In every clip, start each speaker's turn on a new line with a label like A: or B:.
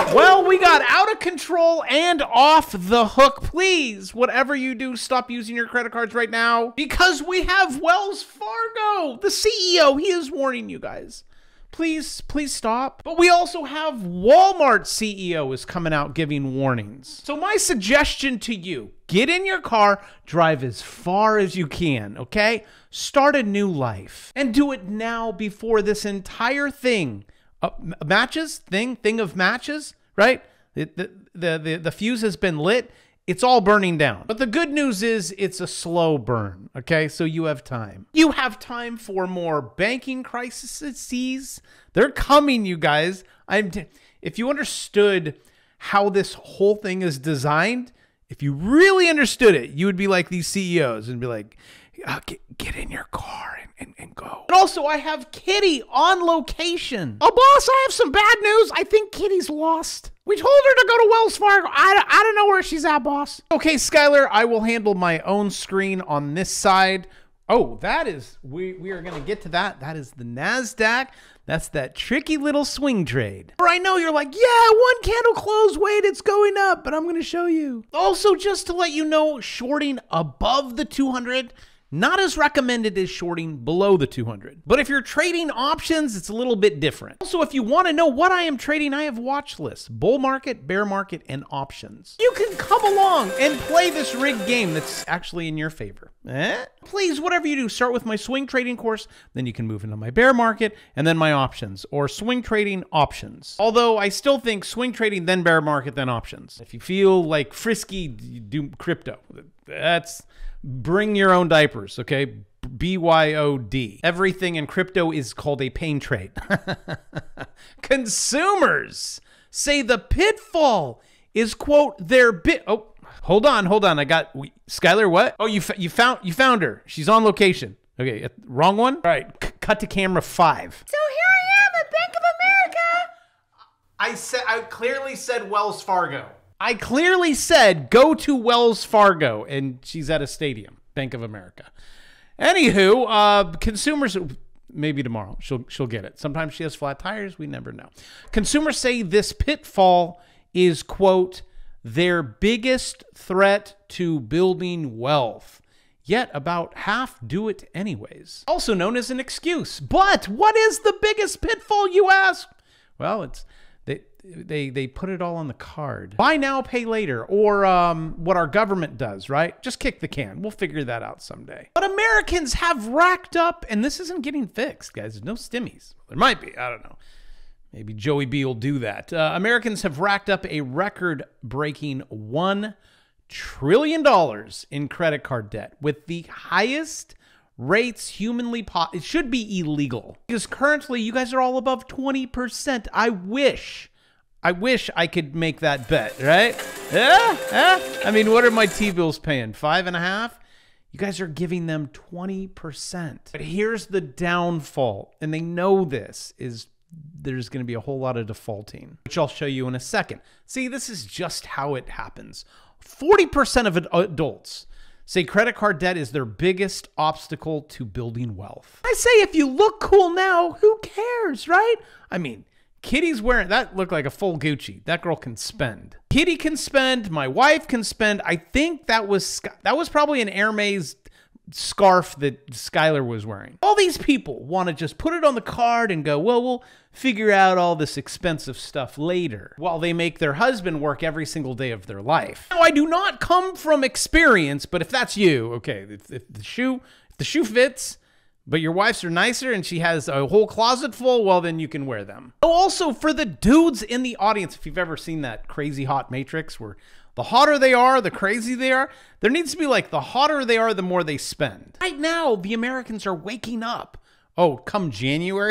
A: Well, we got out of control and off the hook. Please, whatever you do, stop using your credit cards right now because we have Wells Fargo. The CEO, he is warning you guys. Please stop. But we also have Walmart CEO is coming out giving warnings. So my suggestion to you, get in your car, drive as far as you can, okay? Start a new life and do it now before this entire thing, thing of matches, right? The fuse has been lit. It's all burning down. But the good news is it's a slow burn, okay? So you have time. You have time for more banking crises. They're coming, you guys. If you understood how this whole thing is designed, if you really understood it, you would be like these CEOs and be like, get in your car and go. And also, I have Kitty on location. Oh, boss, I have some bad news. I think Kitty's lost. We told her to go to Wells Fargo. I don't know where she's at, boss. Okay, Skylar, I will handle my own screen on this side. Oh, that is, we are going to get to that. That is the NASDAQ. That's that tricky little swing trade. Or I know you're like, yeah, one candle close, wait, it's going up, but I'm going to show you. Also, just to let you know, shorting above the 200, not as recommended as shorting below the 200. But if you're trading options, it's a little bit different. Also, if you want to know what I am trading, I have watch lists, bull market, bear market, and options. You can come along and play this rigged game that's actually in your favor. Please, whatever you do, start with my swing trading course, then you can move into my bear market, and then my options, or swing trading options. Although I still think swing trading, then bear market, then options. If you feel like frisky, do crypto. That's bring your own diapers, okay? BYOD. Everything in crypto is called a pain trade. Consumers say the pitfall is, quote, their bit. Oh, hold on. I got Skylar. What? Oh, you found her. She's on location. Okay, wrong one. All right, cut to camera 5.
B: So here I am at Bank of America.
A: I clearly said Wells Fargo. I clearly said go to Wells Fargo, and she's at a stadium, Bank of America. Anywho, consumers, maybe tomorrow she'll get it. Sometimes she has flat tires. We never know. Consumers say this pitfall is, quote, their biggest threat to building wealth. Yet about half do it anyways. Also known as an excuse. But what is the biggest pitfall, you ask? Well, it's they put it all on the card. Buy now, pay later, or what our government does, right? Just kick the can. We'll figure that out someday. But Americans have racked up, and this isn't getting fixed, guys. There's no stimmies. There might be. I don't know. Maybe Joey B will do that. Americans have racked up a record-breaking $1 trillion in credit card debt, with the highest rates humanly possible. It should be illegal because currently you guys are all above 20%. I wish I could make that bet, right? I mean, what are my T-bills paying? 5.5? You guys are giving them 20%. But here's the downfall, and they know this, is there's going to be a whole lot of defaulting, which I'll show you in a second. See, this is just how it happens. 40% of adults say credit card debt is their biggest obstacle to building wealth. I say if you look cool now, who cares, right? I mean, Kitty's wearing, that looked like a full Gucci. That girl can spend. Kitty can spend, my wife can spend. I think that was probably an Hermes scarf that Skylar was wearing. All these people want to just put it on the card and go, well, we'll figure out all this expensive stuff later, while they make their husband work every single day of their life. Now, I do not come from experience, but if that's you, okay, if the shoe fits, but your wife's are nicer and she has a whole closet full, well, then you can wear them. Oh, also, for the dudes in the audience, if you've ever seen that Crazy Hot Matrix where the hotter they are, the crazy they are, there needs to be like the hotter they are, the more they spend. Right now, the Americans are waking up. Oh, come January?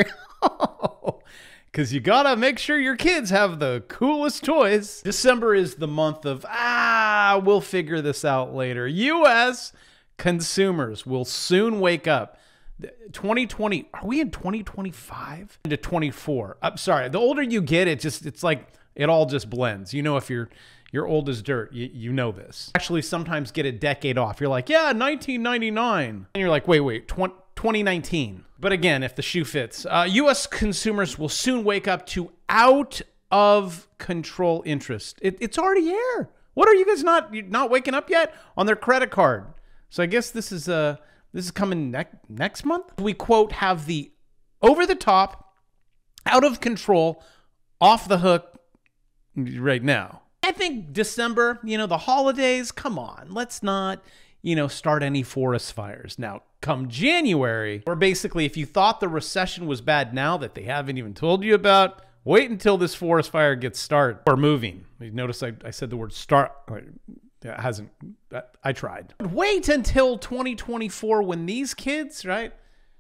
A: Because you gotta make sure your kids have the coolest toys. December is the month of, we'll figure this out later. U.S. consumers will soon wake up. 2020, are we in 2025? Into 24. I'm sorry, the older you get, it's like, it all just blends. You know, if you're old as dirt, you know this. Actually, sometimes get a decade off. You're like, yeah, 1999. And you're like, wait, 2019. But again, if the shoe fits, U.S. consumers will soon wake up to of control interest. It's already here. What are you guys not waking up yet on their credit card? So I guess this is coming next month. We quote have the over the top, out of control, off the hook right now. I think December, the holidays, come on, let's not, start any forest fires. Now, come January, or basically if you thought the recession was bad now that they haven't even told you about, wait until this forest fire gets started or moving. You notice I said the word start. It hasn't, I tried. Wait until 2024 when these kids, right?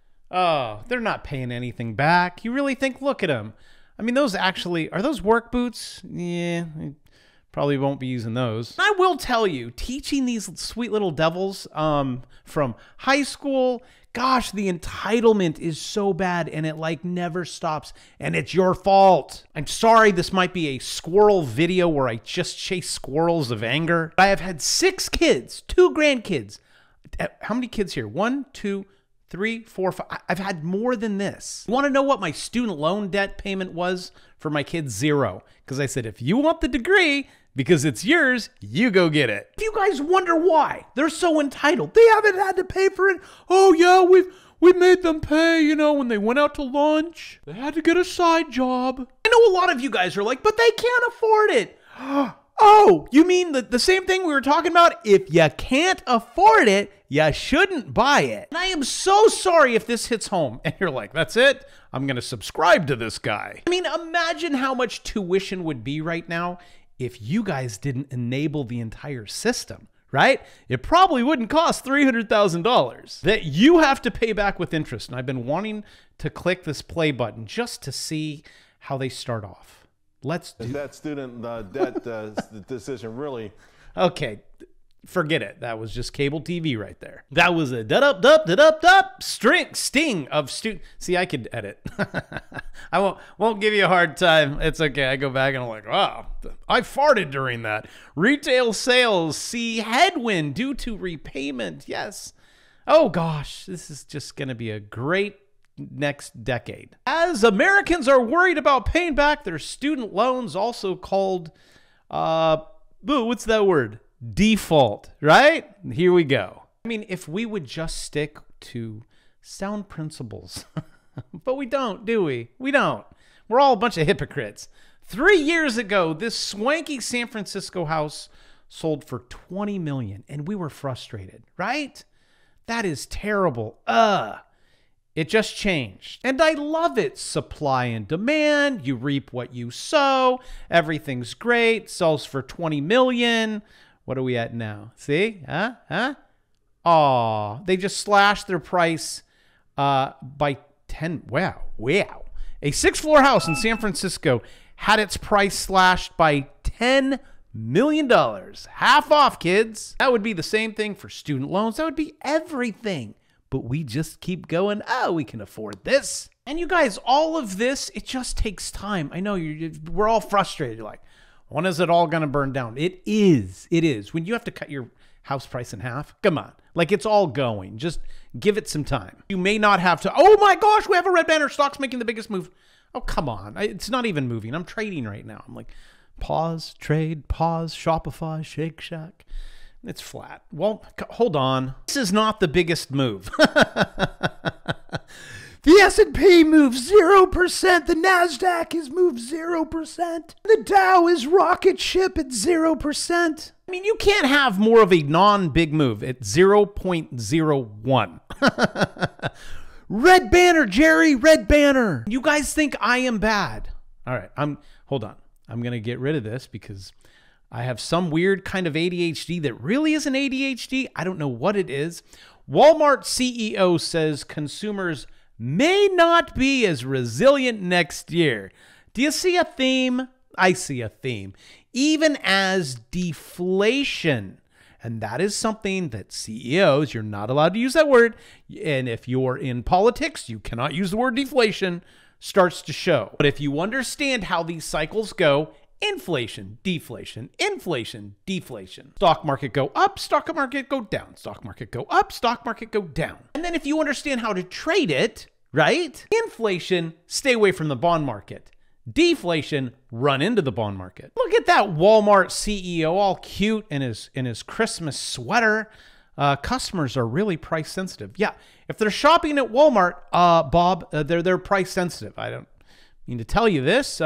A: Oh, they're not paying anything back. You really think, look at them. I mean, are those work boots? Yeah, probably won't be using those. I will tell you, teaching these sweet little devils from high school, gosh, the entitlement is so bad and it like never stops and it's your fault. I'm sorry, this might be a squirrel video where I just chase squirrels of anger. I have had 6 kids, 2 grandkids. How many kids here? 1, 2, 3, 4, 5. I've had more than this. You want to know what my student loan debt payment was for my kids? 0. Because I said, if you want the degree, because it's yours, you go get it. If you guys wonder why they're so entitled, they haven't had to pay for it. Oh yeah, we made them pay, when they went out to lunch. They had to get a side job. I know a lot of you guys are like, but they can't afford it. Oh, you mean the same thing we were talking about? If you can't afford it, you shouldn't buy it. And I am so sorry if this hits home and you're like, that's it? I'm going to subscribe to this guy. I mean, imagine how much tuition would be right now if you guys didn't enable the entire system, right? It probably wouldn't cost $300,000 that you have to pay back with interest. And I've been wanting to click this play button just to see how they start off. Let's do
B: that student debt decision really.
A: Okay, forget it. That was just cable TV right there. That was a da-dup-dup sting of student. See, I could edit. I won't give you a hard time. It's okay. I go back and I'm like, wow, I farted during that. Retail sales see headwind due to repayment. Yes. Oh gosh, this is just going to be a great next decade. As Americans are worried about paying back their student loans, also called, what's that word? Default, right? Here we go. I mean, if we would just stick to sound principles, but we don't, do we? We don't. We're all a bunch of hypocrites. 3 years ago, this swanky San Francisco house sold for $20 million, and we were frustrated, right? That is terrible. It just changed. And I love it. Supply and demand. You reap what you sow. Everything's great. Sells for $20 million. What are we at now? See? Huh? Aw. They just slashed their price by 10. Wow. A 6-floor house in San Francisco had its price slashed by $10 million. Half off, kids. That would be the same thing for student loans. That would be everything. But we just keep going, oh, we can afford this. And you guys, all of this, it just takes time. I know we're all frustrated. You're like, when is it all going to burn down? It is. When you have to cut your house price in half, come on. Like, it's all going. Just give it some time. You may not have to, oh my gosh, we have a red banner. Stock's making the biggest move. Oh, come on. It's not even moving. I'm trading right now. I'm like, pause, trade, pause, Shopify, Shake Shack. It's flat. Well, hold on. This is not the biggest move. The S&P moves 0%. The NASDAQ has moved 0%. The Dow is rocket ship at 0%. I mean, you can't have more of a non-big move at 0.01. Red banner, Jerry, red banner. You guys think I am bad. All right, hold on. I'm going to get rid of this because I have some weird kind of ADHD that really isn't ADHD. I don't know what it is. Walmart CEO says consumers may not be as resilient next year. Do you see a theme? I see a theme. Even as deflation. And that is something that CEOs, you're not allowed to use that word. And if you're in politics, you cannot use the word deflation, starts to show. But if you understand how these cycles go, inflation, deflation, inflation, deflation. Stock market go up, stock market go down, stock market go up, stock market go down. And then if you understand how to trade it, right? Inflation, stay away from the bond market. deflation, run into the bond market. Look at that Walmart CEO, all cute in his Christmas sweater. Customers are really price sensitive. Yeah, if they're shopping at Walmart, Bob, they're price sensitive. I don't mean to tell you this,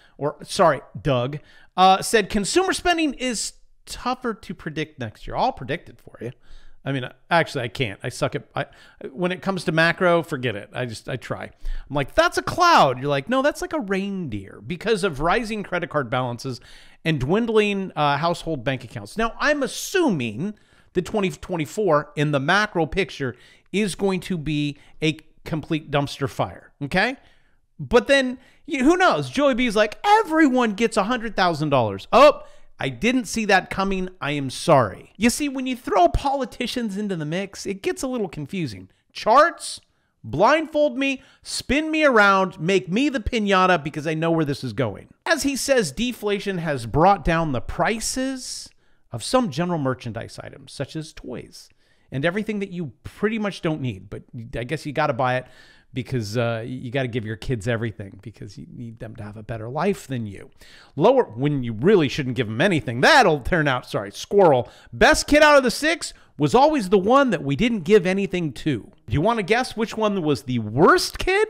A: sorry, Doug, said consumer spending is tougher to predict next year. I'll predict it for you. I mean, actually, I can't. I suck at, when it comes to macro, forget it. I try. I'm like, that's a cloud. You're like, no, that's like a reindeer because of rising credit card balances and dwindling household bank accounts. Now, I'm assuming that 2024 in the macro picture is going to be a complete dumpster fire, okay? But then, who knows? Joey B's like, everyone gets $100,000. Oh, I didn't see that coming. I am sorry. You see, when you throw politicians into the mix, it gets a little confusing. Charts, blindfold me, spin me around, make me the piñata because I know where this is going. As he says, deflation has brought down the prices of some general merchandise items, such as toys and everything that you pretty much don't need. But I guess you got to buy it because you got to give your kids everything because you need them to have a better life than you. Lower, when you really shouldn't give them anything, that'll turn out, sorry, squirrel. Best kid out of the 6 was always the one that we didn't give anything to. Do you want to guess which one was the worst kid?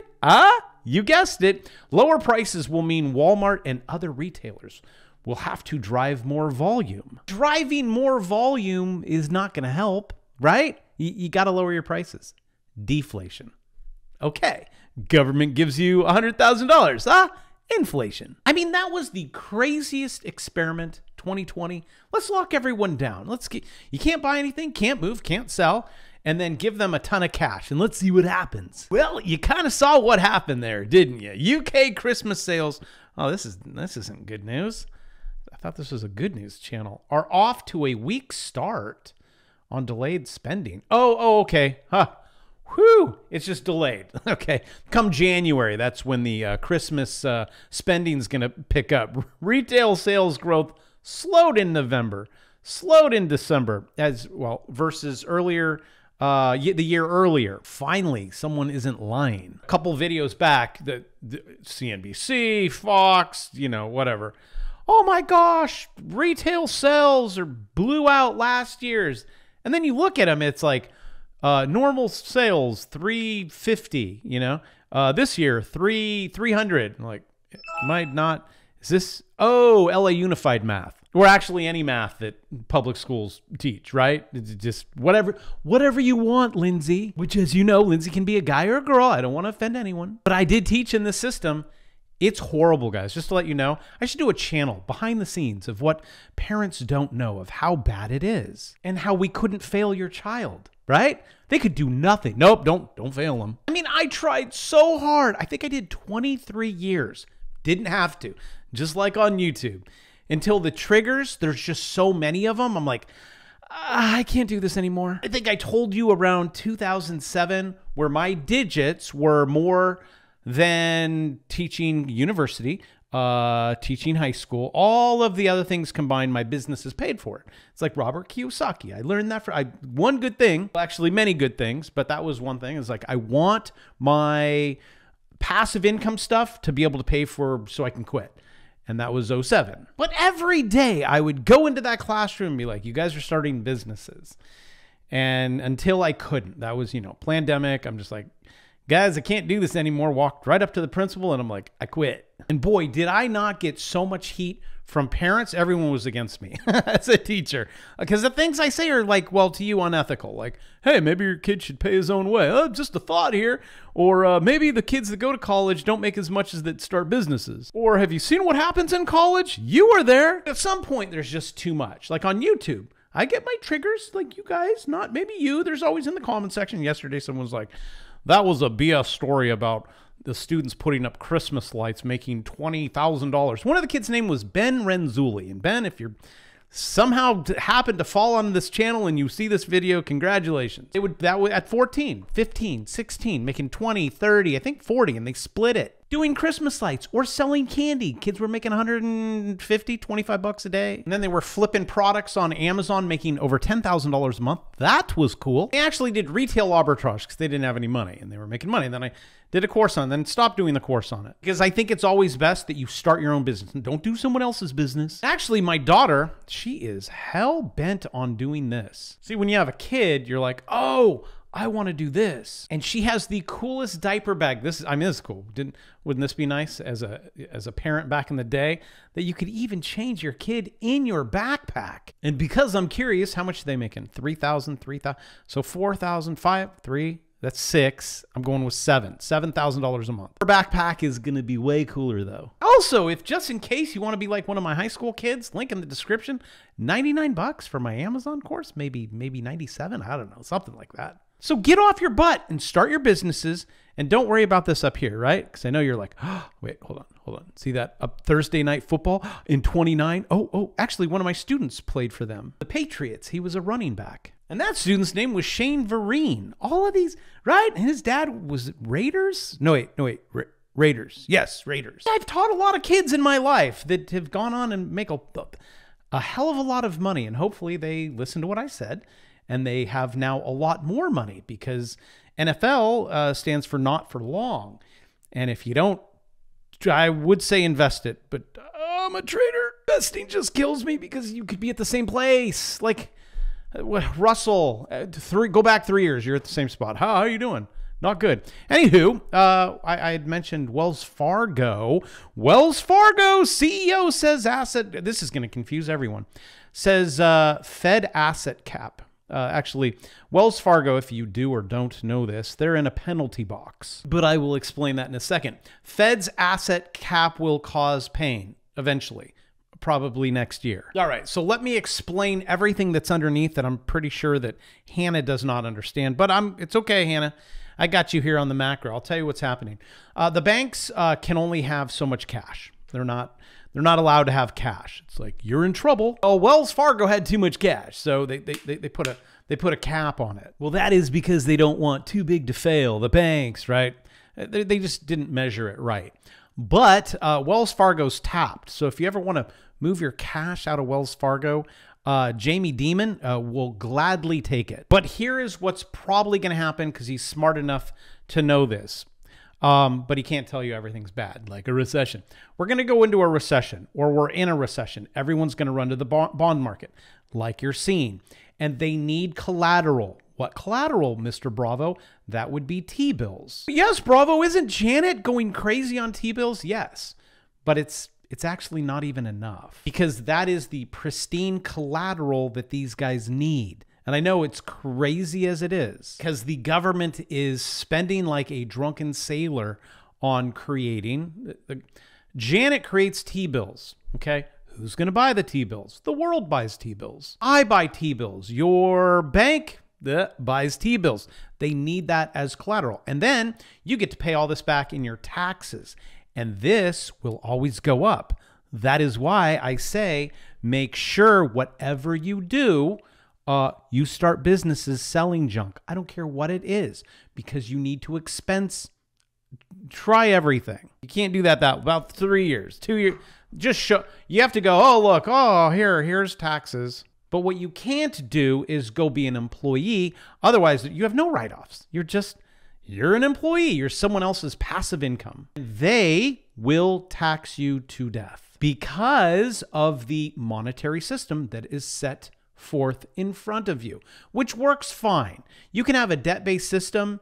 A: You guessed it. Lower prices will mean Walmart and other retailers will have to drive more volume. Driving more volume is not going to help, right? You got to lower your prices. Deflation. Okay, government gives you $100,000. Inflation. I mean, that was the craziest experiment, 2020. Let's lock everyone down. You can't buy anything, can't move, can't sell, and then give them a ton of cash, and let's see what happens. Well, you kind of saw what happened there, didn't you? UK Christmas sales, oh, this isn't good news. I thought this was a good news channel, are off to a weak start on delayed spending. Oh, okay. Whew, it's just delayed. Okay, come January, that's when the Christmas spending is going to pick up. Retail sales growth slowed in November, slowed in December as well versus earlier, the year earlier. Finally, someone isn't lying. A couple videos back, the CNBC, Fox, whatever. Oh my gosh, retail sales blew out last year's. And then you look at them, it's like, normal sales 350, this year 300. Like, might not. Is this? Oh, LA Unified math, or actually any math that public schools teach, right? It's just whatever you want, Lindsay. Which, as you know, Lindsay can be a guy or a girl. I don't want to offend anyone, but I did teach in this system. It's horrible, guys. Just to let you know, I should do a channel behind the scenes of what parents don't know of how bad it is and how we couldn't fail your child, right? They could do nothing. Nope, don't fail them. I mean, I tried so hard. I think I did 23 years. Didn't have to, just like on YouTube. Until the triggers, there's just so many of them. I'm like, I can't do this anymore. I think I told you around 2007 where my digits were more than teaching university, teaching high school, all of the other things combined, my business is paid for it. It's like Robert Kiyosaki. I learned that one good thing, actually many good things, but that was one thing. It's like, I want my passive income stuff to be able to pay for so I can quit. And that was 07. But every day I would go into that classroom and be like, you guys are starting businesses. And until I couldn't, that was, pandemic. I'm just like, guys, I can't do this anymore. Walked right up to the principal and I'm like, I quit. And boy, did I not get so much heat from parents. Everyone was against me as a teacher because the things I say are like, well, to you unethical. Like, hey, maybe your kid should pay his own way. Oh, just a thought here. Or maybe the kids that go to college don't make as much as that start businesses. Or have you seen what happens in college? You were there. At some point, there's just too much. Like on YouTube, I get my triggers like you guys, not maybe you. There's always in the comment section. Yesterday, someone was like, that was a BS story about the students putting up Christmas lights making $20,000. One of the kids' name was Ben Renzulli. And Ben, if you're somehow happened to fall on this channel and you see this video, congratulations. That would at 14, 15, 16, making 20, 30, I think 40, and they split it. doing Christmas lights or selling candy. Kids were making 150, 25 bucks a day. And then they were flipping products on Amazon, making over $10,000 a month. That was cool. They actually did retail arbitrage because they didn't have any money and they were making money. And then I did a course on it, then stopped doing the course on it. Because I think it's always best that you start your own business and don't do someone else's business. Actually, my daughter, she is hell bent on doing this. See, when you have a kid, you're like, oh, I want to do this. And she has the coolest diaper bag. This is cool. Wouldn't this be nice as a parent back in the day that you could even change your kid in your backpack? And because I'm curious, how much are they making? 3,000, 3,000. So 4,000, 5, 3, that's 6. I'm going with 7. $7,000 a month. Her backpack is going to be way cooler though. Also, if just in case you want to be like one of my high school kids, link in the description, 99 bucks for my Amazon course, maybe 97. I don't know, something like that. So get off your butt and start your businesses, and don't worry about this up here, right? Because I know you're like, oh, wait, hold on. See that up Thursday night football in 29? Oh, actually, one of my students played for them. The Patriots. He was a running back. And that student's name was Shane Vereen. All of these, right? And his dad was Raiders? No, wait. Raiders. Yes, Raiders. I've taught a lot of kids in my life that have gone on and make a hell of a lot of money, and hopefully they listen to what I said. And they have now a lot more money because NFL stands for not for long. And if you don't, I would say invest it, but I'm a trader. Investing just kills me because you could be at the same place. Like Russell, go back 3 years, you're at the same spot. How are you doing? Not good. Anywho, I had mentioned Wells Fargo. Wells Fargo CEO says this is going to confuse everyone, says Fed asset cap. Actually, Wells Fargo, if you do or don't know this, they're in a penalty box. But I will explain that in a second. Fed's asset cap will cause pain eventually, probably next year. All right, so let me explain everything that's underneath that I'm pretty sure that Hannah does not understand. But it's okay, Hannah. I got you here on the macro. I'll tell you what's happening. The banks can only have so much cash. They're not allowed to have cash. It's like, you're in trouble. Oh, Wells Fargo had too much cash, so they put a cap on it. Well, that is because they don't want too big to fail, the banks, right? They just didn't measure it right. But Wells Fargo's tapped. So if you ever want to move your cash out of Wells Fargo, Jamie Dimon will gladly take it. But here is what's probably going to happen because he's smart enough to know this. But he can't tell you everything's bad, like a recession. We're going to go into a recession, or we're in a recession. Everyone's going to run to the bond market, like you're seeing. And they need collateral. What collateral, Mr. Bravo? That would be T-bills. Yes, Bravo, isn't Janet going crazy on T-bills? Yes, but it's actually not even enough, because that is the pristine collateral that these guys need. And I know it's crazy as it is, because the government is spending like a drunken sailor on creating. Janet creates T-bills, okay? Who's going to buy the T-bills? The world buys T-bills. I buy T-bills. Your bank buys T-bills. They need that as collateral. And then you get to pay all this back in your taxes. And this will always go up. That is why I say make sure whatever you do, you start businesses selling junk. I don't care what it is, because you need to expense. Try everything. You can't do that about 3 years, 2 years. Just show. You have to go, oh, look, oh, here's taxes. But what you can't do is go be an employee. Otherwise, you have no write-offs. You're an employee. You're someone else's passive income. They will tax you to death because of the monetary system that is set forth in front of you, which works fine. You can have a debt-based system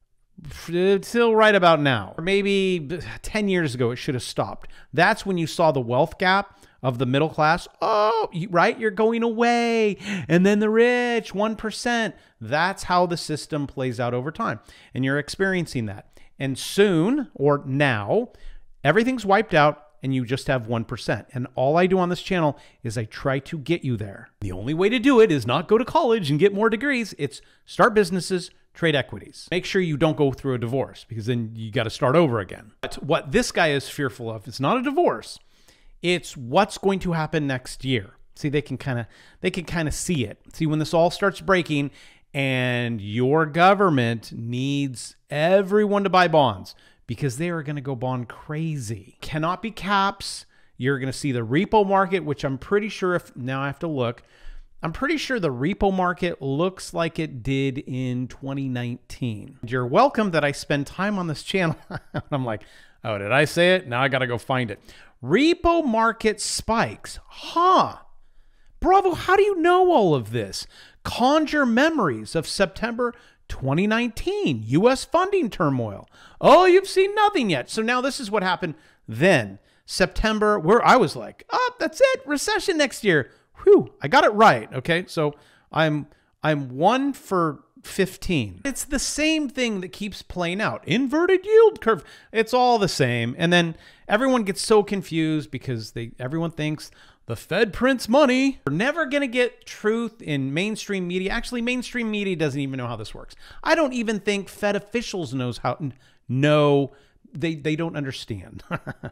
A: till right about now, or maybe 10 years ago, it should have stopped. That's when you saw the wealth gap of the middle class. Oh, right, you're going away. And then the rich, 1%. That's how the system plays out over time. And you're experiencing that. And soon, or now, everything's wiped out and you just have 1%. And all I do on this channel is I try to get you there. The only way to do it is not go to college and get more degrees. It's start businesses, trade equities. Make sure you don't go through a divorce, because then you got to start over again. But what this guy is fearful of, it's not a divorce. It's what's going to happen next year. See, they can kind of see it. See, when this all starts breaking and your government needs everyone to buy bonds because they are going to go bond crazy. Cannot be caps. You're going to see the repo market, which I'm pretty sure, if now I have to look, I'm pretty sure the repo market looks like it did in 2019. You're welcome that I spend time on this channel. I'm like, oh, did I say it? Now I got to go find it. Repo market spikes. Huh. Bravo, how do you know all of this? Conjure memories of September 2019, U.S. funding turmoil. Oh, you've seen nothing yet. So now this is what happened then. September, where I was like, oh, that's it. Recession next year. Whew, I got it right. Okay, so I'm 1 for 15. It's the same thing that keeps playing out. Inverted yield curve. It's all the same. And then everyone gets so confused because everyone thinks the Fed prints money. We're never going to get truth in mainstream media. Actually, mainstream media doesn't even know how this works. I don't even think Fed officials know. They don't understand.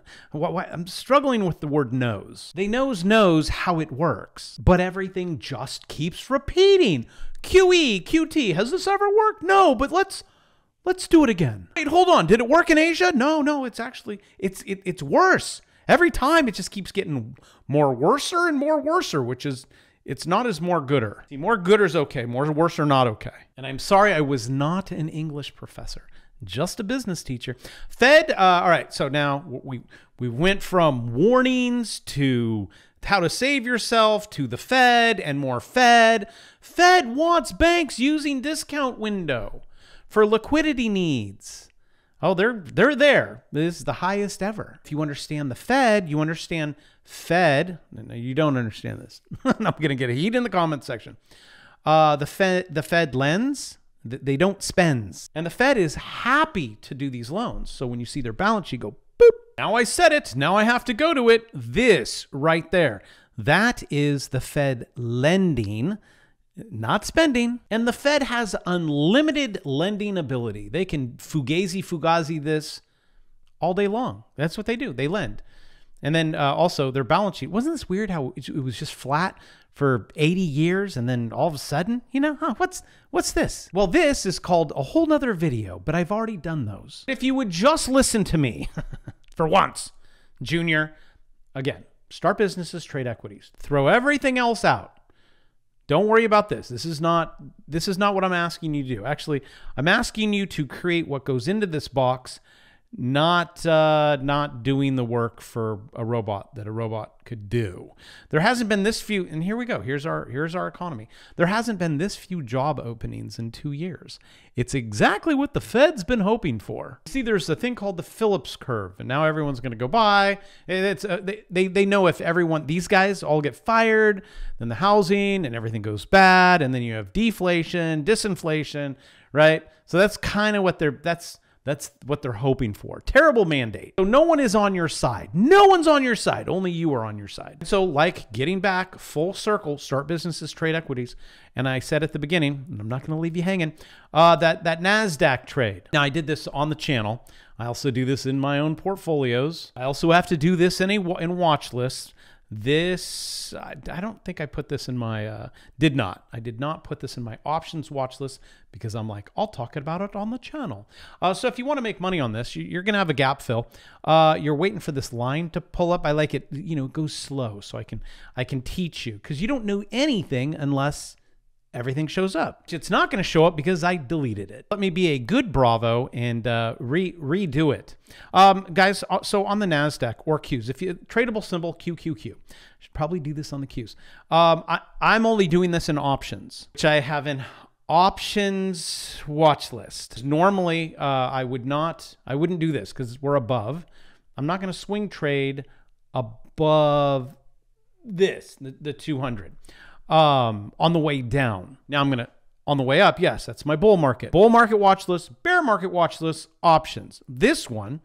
A: I'm struggling with the word knows. They knows how it works, but everything just keeps repeating. QE, QT, has this ever worked? No, but let's do it again. Wait, hold on. Did it work in Asia? No, it's actually, it's worse. Every time it just keeps getting more worser and more worser, which is, it's not as more gooder. See, more gooder's okay, more worse are not okay. And I'm sorry, I was not an English professor. Just a business teacher. Fed, all right, so now we went from warnings to how to save yourself to the Fed and more Fed. Fed wants banks using discount window for liquidity needs. Oh, they're there. This is the highest ever. If you understand the Fed, you understand Fed. No, you don't understand this. I'm going to get a heat in the comment section. The Fed lends. They don't spends. And the Fed is happy to do these loans. So when you see their balance sheet go, boop. Now I said it. Now I have to go to it. This right there. That is the Fed lending, not spending. And the Fed has unlimited lending ability. They can fugazi this all day long. That's what they do. They lend. And then also their balance sheet. Wasn't this weird how it was just flat for 80 years and then all of a sudden, what's this? Well, this is called a whole nother video, but I've already done those. If you would just listen to me for once, Junior, again, start businesses, trade equities, throw everything else out. Don't worry about this. This is not what I'm asking you to do. Actually, I'm asking you to create what goes into this box, not doing the work for a robot that a robot could do. There hasn't been this few, and here we go. Here's our economy. There hasn't been this few job openings in 2 years. It's exactly what the Fed's been hoping for. See, there's a thing called the Phillips curve, and now everyone's going to go by. It's they know if these guys all get fired, then the housing and everything goes bad, and then you have deflation, disinflation, right? So that's kind of what that's what they're hoping for. Terrible mandate. So no one is on your side. No one's on your side. Only you are on your side. So like getting back full circle, start businesses, trade equities. And I said at the beginning, and I'm not going to leave you hanging, that NASDAQ trade. Now I did this on the channel. I also do this in my own portfolios. I also have to do this in watch lists. This, I don't think I put this in my, I did not put this in my options watch list because I'm like, I'll talk about it on the channel. So if you want to make money on this, you're going to have a gap fill. You're waiting for this line to pull up. I like it, it goes slow so I can teach you because you don't know anything unless everything shows up. It's not going to show up because I deleted it. Let me be a good Bravo and redo it. Guys, so on the NASDAQ or Qs, if you tradable symbol QQQ, should probably do this on the Qs. I'm only doing this in options, which I have an options watch list. Normally, I wouldn't do this because we're above. I'm not going to swing trade above this, the 200. On the way down. Now I'm going to, on the way up, yes, that's my bull market. Bull market watch list, bear market watch list, options. This one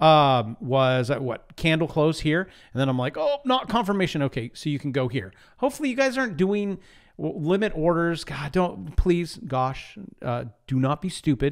A: was at what? Candle close here. And then I'm like, oh, not confirmation. Okay, so you can go here. Hopefully you guys aren't doing limit orders. God, don't, please, gosh, do not be stupid.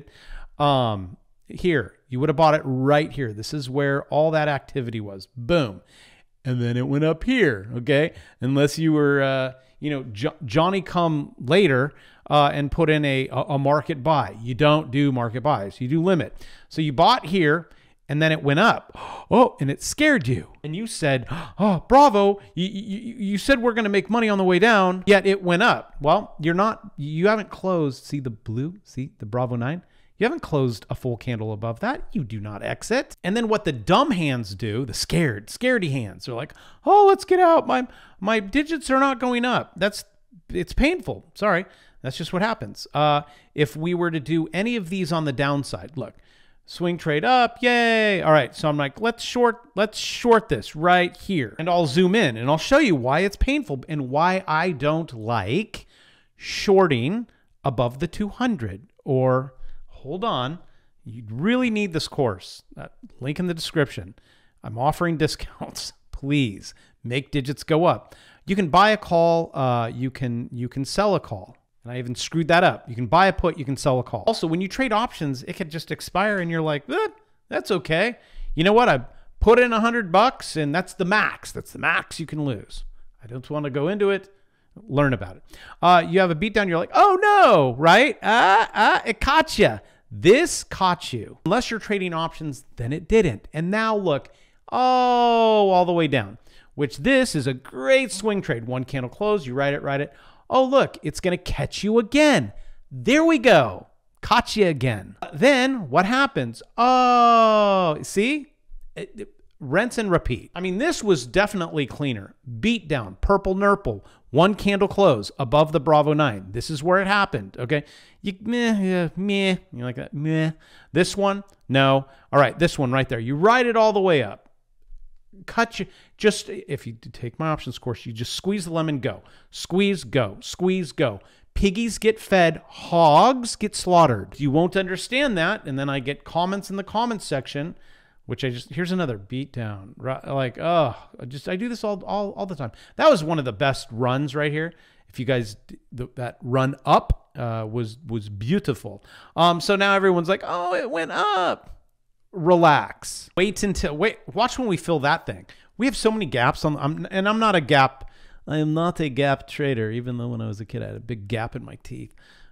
A: Here, you would have bought it right here. This is where all that activity was. Boom. And then it went up here, okay? Unless you were, Johnny come later and put in a market buy. You don't do market buys. You do limit. So you bought here. and then it went up. Oh, and it scared you. And you said, oh, bravo, you said we're going to make money on the way down, yet it went up. Well, you haven't closed. See the blue? See the Bravo 9? You haven't closed a full candle above that. You do not exit. And then what the dumb hands do, the scaredy hands, they're like, oh, let's get out. My digits are not going up. It's painful. Sorry. That's just what happens. If we were to do any of these on the downside, look, swing trade up, yay. All right, so I'm like, let's short this right here. And I'll zoom in and I'll show you why it's painful and why I don't like shorting above the 200. Or, hold on, you really need this course. Link in the description. I'm offering discounts. Please make digits go up. You can buy a call, you can sell a call. And I even screwed that up. You can buy a put, you can sell a call. Also, when you trade options, it could just expire and you're like, that's okay. You know what? I put in $100 and that's the max. That's the max you can lose. I don't want to go into it. Learn about it. You have a beatdown. You're like, oh no, right? It caught you. This caught you. Unless you're trading options, then it didn't. And now look, all the way down, which this is a great swing trade. One candle close, you ride it. Oh, look, it's going to catch you again. There we go. Caught you again. Then what happens? Oh, see? Rinse and repeat. I mean, this was definitely cleaner. Beat down, purple nurple, one candle close above the Bravo 9. This is where it happened, okay? Meh. You like that? Meh. This one? No. All right, this one right there. You ride it all the way up. Cut you, just if you take my options course, you just squeeze the lemon, go. Squeeze, go. Squeeze, go. Piggies get fed, hogs get slaughtered. You won't understand that, and then I get comments in the comments section, which here's another beat down. Like, oh, I do this all the time. That was one of the best runs right here. If you guys, that run up was beautiful. So now everyone's like, oh, it went up. Relax. Watch when we fill that thing. We have so many gaps and I'm not a gap. I am not a gap trader, even though when I was a kid I had a big gap in my teeth.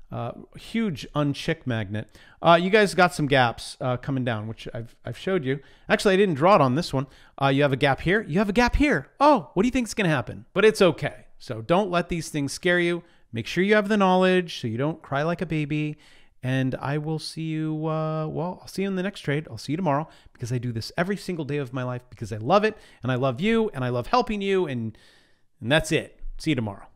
A: Huge unchick magnet. You guys got some gaps coming down, which I've showed you. Actually, I didn't draw it on this one. You have a gap here. You have a gap here. Oh, what do you think is going to happen? But it's okay. So don't let these things scare you. Make sure you have the knowledge so you don't cry like a baby. And I will see you, well, I'll see you in the next trade. I'll see you tomorrow because I do this every single day of my life because I love it and I love you and I love helping you and that's it. See you tomorrow.